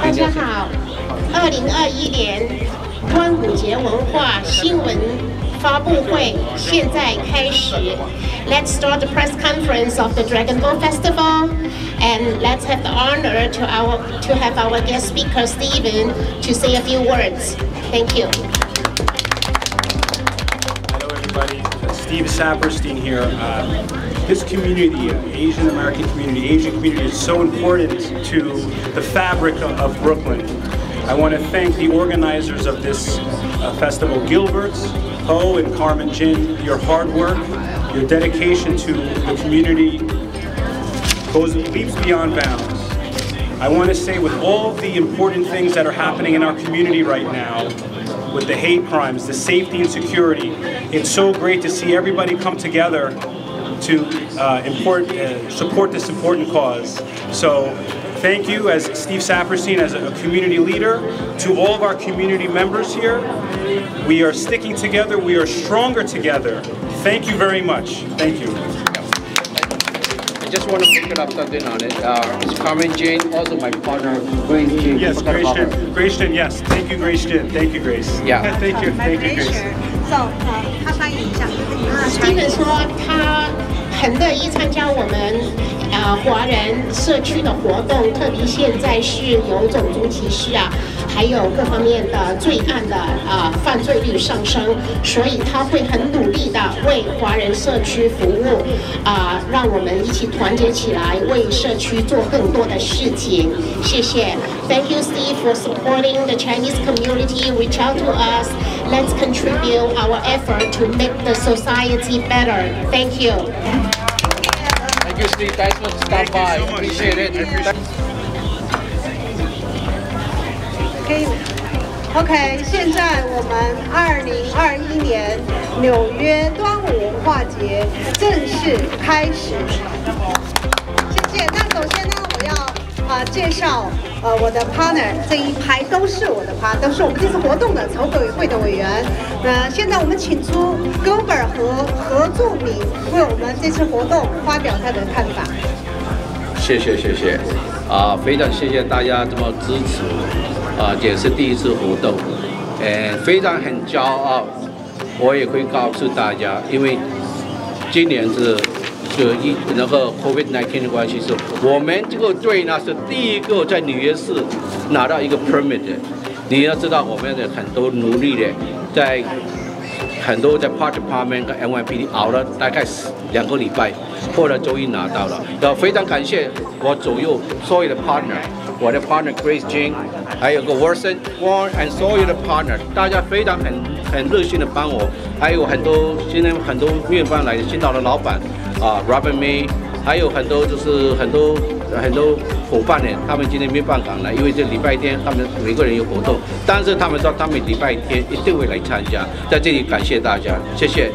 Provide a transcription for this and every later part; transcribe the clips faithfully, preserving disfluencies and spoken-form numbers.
大家好，二零二一年端午节文化新闻发布会现在开始。Let's start the press conference of the Dragon Boat Festival, and let's have the honor to our to have our guest speaker Stephen to say a few words. Thank you. Hello, everybody. Steve Saperstein here. Uh, this community, uh, Asian American community, Asian community is so important to the fabric of, of Brooklyn. I want to thank the organizers of this uh, festival, Gilbert, Ho, and Carmen Jin. Your hard work, your dedication to the community goes leaps beyond bounds. I want to say, with all the important things that are happening in our community right now, with the hate crimes, the safety and security, it's so great to see everybody come together to uh, import, uh, support this important cause. So thank you, as Steve Saperstein, as a community leader, to all of our community members here. We are sticking together, we are stronger together. Thank you very much. Thank you. I just want to pick up something on it. Uh, it's Carmen Jane, also my partner, Grace Jane. Yes, Grace Jane. Grace Jane, yes. Thank you, Grace Jane. Thank you, Grace. Yeah. Thank you, thank you, Grace. So, 呃，他翻译一下。啊 Steven 说他很乐意参加我们呃华人社区的活动，特别现在是有种族歧视啊，还有各方面的罪案的啊、呃、犯罪率上升，所以他会很努力的为华人社区服务啊、呃，让我们一起团结起来，为社区做更多的事情。谢谢 ，Thank you, Steve, for supporting the Chinese community. Reach out to us. Let's contribute our effort to make the society better. Thank you. Thank you, Steve. Thanks for stopping by. So Appreciate it. OK OK， 现在我们二零二一年纽约端午文化节正式开始。谢谢。那首先呢，我要啊、呃、介绍呃我的 partner， 这一排都是我的 partner， 都是我们这次活动的筹委会的委员。那现在我们请出 Gilbert 和何柱敏为我们这次活动发表他的看法。 谢谢谢谢，啊、呃，非常谢谢大家这么支持，啊、呃，也是第一次活动，呃，非常很骄傲。我也会告诉大家，因为今年是是一那个 COVID 十九 的关系，是我们这个队呢是第一个在纽约市拿到一个 permit 的。你要知道，我们的很多努力的，在很多在 Park Department 跟 N Y P D 熬了大概两个礼拜，后来终于拿到了。要非常感谢我左右所有的 partner， 我的 partner Grace Jane， 还有个 Wilson Wong and 所有的 partner， 大家非常很很热心的帮我，还有很多今天很多面办来的青岛的老板啊 Robert May， 还有很多就是很多很多伙伴呢，他们今天没办法来，因为这礼拜天他们每个人有活动，但是他们说他们礼拜天一定会来参加，在这里感谢大家，谢谢。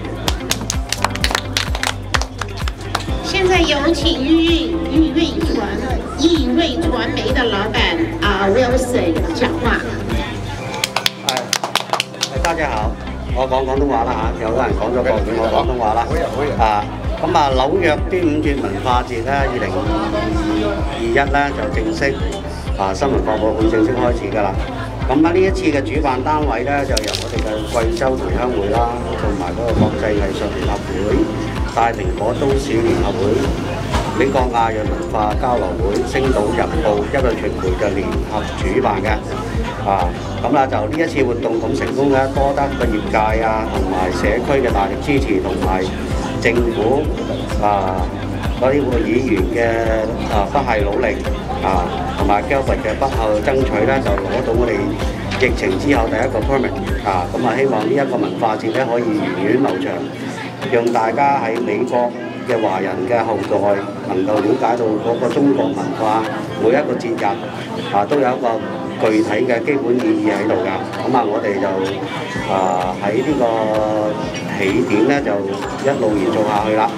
现在有请裕裕瑞传易瑞传媒的老板啊 Wilson 讲話。 係，誒大家好，我講廣東話啦嚇，有個人講咗國語，我廣東話啦。啊，咁啊紐約端午節文化節咧，二零二一咧就正式啊新聞發佈會正式開始㗎啦。咁啊呢一次嘅主辦單位咧就由我哋嘅貴州同鄉會啦，同埋嗰個國際藝術聯合會、大蘋果都市聯合會、美國亞裔文化交流會、星島日報一個傳媒嘅聯合主辦嘅。啊，咁啦就呢一次活動咁成功咧，多得個業界啊同埋社區嘅大力支持，同埋政府啊嗰啲個議員嘅啊不懈努力啊，同埋 Gilbert 嘅不後爭取咧，就攞到我哋疫情之後第一個 permit 啊，咁啊希望呢一個文化節咧可以源遠流長，讓大家喺美國嘅華人嘅後代能夠了解到嗰個中國文化每一個節日啊都有一個具體嘅基本意義喺度㗎。咁啊，我哋就啊喺呢個起點咧，就一路延續下去啦。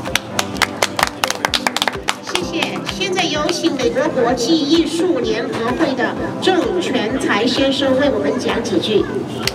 谢谢。现在有请美国国际艺术联合会的郑全才先生为我们讲几句。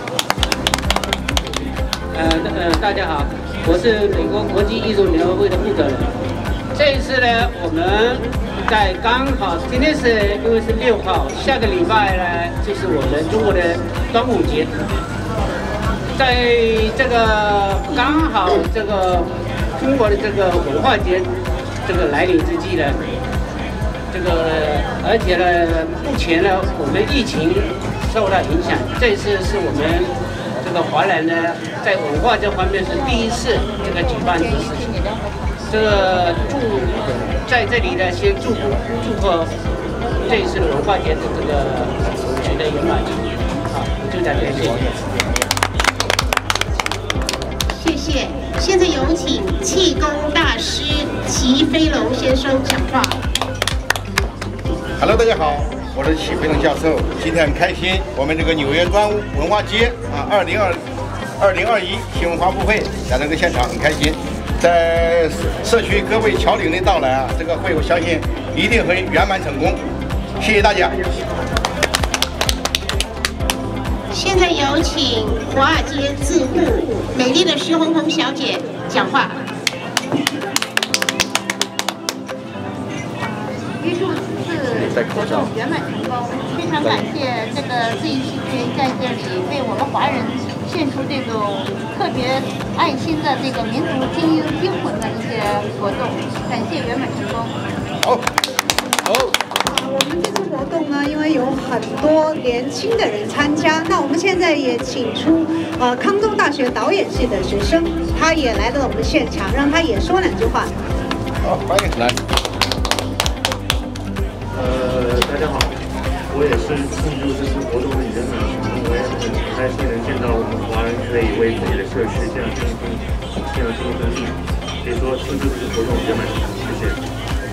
呃呃，大家好，我是美国国际艺术联合会的负责人。这一次呢，我们在刚好今天是因为是六号，下个礼拜呢就是我们中国的端午节，在这个刚好这个中国的这个文化节这个来临之际呢，这个而且呢，目前呢我们疫情受到影响，这次是我们这个华人呢在文化这方面是第一次这个举办这个事情。这个祝在这里呢，先祝福祝贺这一次的文化节的这个取得圆满。好，就在这里。 谢谢。现在有请气功大师齐飞龙先生讲话。 Hello， 大家好，我是齐飞龙教授。今天很开心，我们这个纽约端午文化节啊，二零二二零二一新闻发布会来这个现场很开心。在社区各位侨领的到来啊，这个会我相信一定会圆满成功。谢谢大家。 现在有请华尔街智库美丽的徐红红小姐讲话。 预祝此次活动圆满成功，非常感谢这个自营戏剧在这里为我们华人献出这种特别爱心的这个民族精英精魂的一些活动，感谢圆满成功。 好，好。 我们这次活动呢，因为有很多年轻的人参加，那我们现在也请出呃康州大学导演系的学生，他也来到我们现场，让他也说两句话。 好，欢迎来。 呃，大家好，我也是庆祝这次活动的圆满成功，我也很开心能见到我们华人可以为自己的社区这样尽一份这样尽一份力，可以说庆祝这次活动圆满成功，谢谢。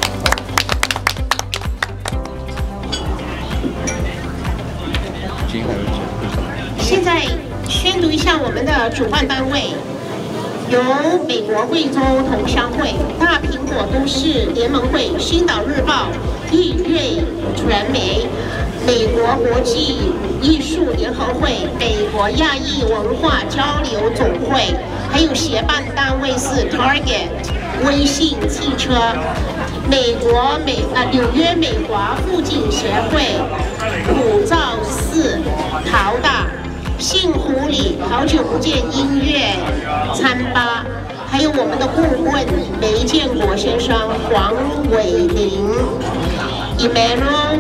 现在宣读一下我们的主办单位，由美国贵州同乡会、大苹果都市联盟会、星岛日报、易瑞传媒、美国国际艺术联合会、美国亚裔文化交流总会，还有协办单位是 Target、微信汽车、美国美啊纽约美华妇警协会、普照寺、陶大、杏湖里好久不见音乐餐吧，还有我们的顾问梅建国先生、黄伟林、Emmanuel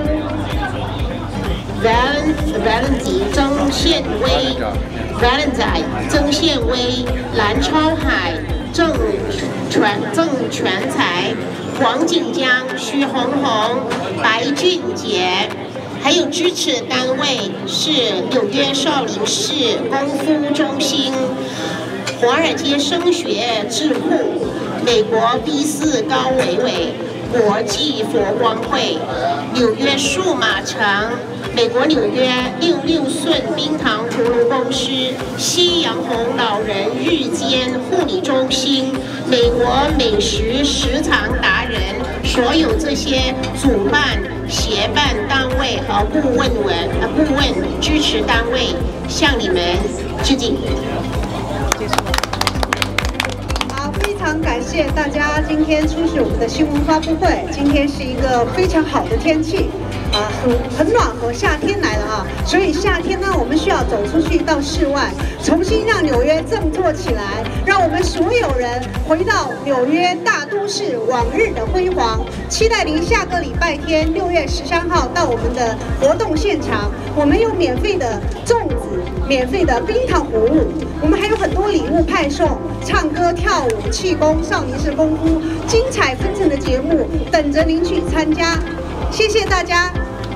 Valenti、曾宪威、Valentine、曾宪威、蓝超海、郑全、郑全才、黄锦江、徐红红、白俊杰。还有支持单位是纽约少林寺功夫中心、华尔街声学智库、美国 B 四高伟伟、国际佛光会、纽约数码城、美国纽约六六顺冰糖葫芦公司、夕阳红老人日间护理中心、美国美食食堂达人，所有这些主办、协办单位和顾问文呃顾问支持单位，向你们致敬。 好，非常感谢大家今天出席我们的新闻发布会。今天是一个非常好的天气。啊，很很暖和，夏天来了啊！所以夏天呢，我们需要走出去到室外，重新让纽约振作起来，让我们所有人回到纽约大都市往日的辉煌。期待您下个礼拜天六月十三号到我们的活动现场，我们有免费的粽子、免费的冰糖葫芦，我们还有很多礼物派送，唱歌、跳舞、气功、少林寺功夫，精彩纷呈的节目等着您去参加。谢谢大家。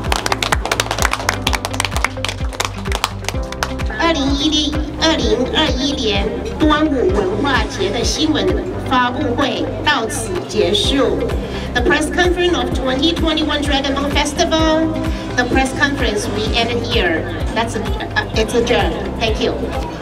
二零一零二零二一年端午文化节的新闻发布会到此结束。The press conference of twenty twenty-one Dragon Boat Festival. The press conference we ended here. That's a, uh, it's adjourned. Thank you.